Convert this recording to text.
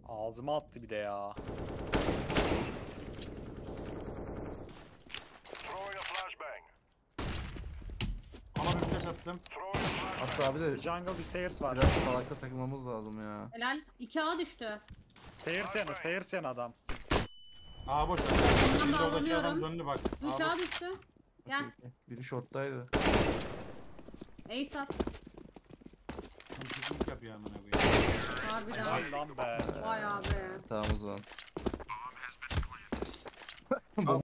Ağzıma attı bir de ya. Ama bir flash attım. Hatta bir de Jungle bir stairs var. biraz salakta takılmamız lazım ya. Helal. 2A düştü. Stairs yana adam. Aa boş ver. Ondan Biz oradaki adam bağlanıyorum. döndü bak. 3A düştü. Gel. Okey, okey. Biri short'taydı. Ace at. Kesinlik yapıyor amına koyayım. Harbiden. Helal lan be. Vay abi. Tamam o zaman.